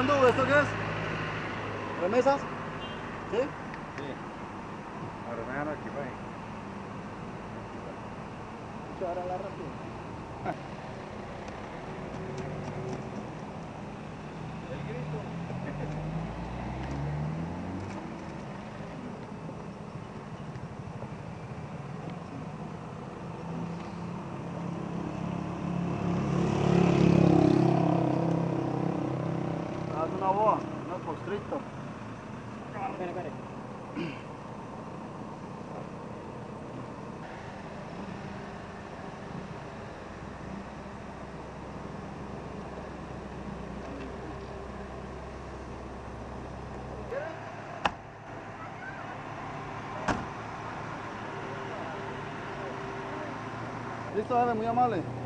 ¿Cuándo? ¿Esto qué es? ¿Remesas? ¿Sí? Sí. Ahora me dan aquí, pues. Ahora la rápido. El grito. Haz una boa, una constrictor. Espere. Listo, dale, muy amable.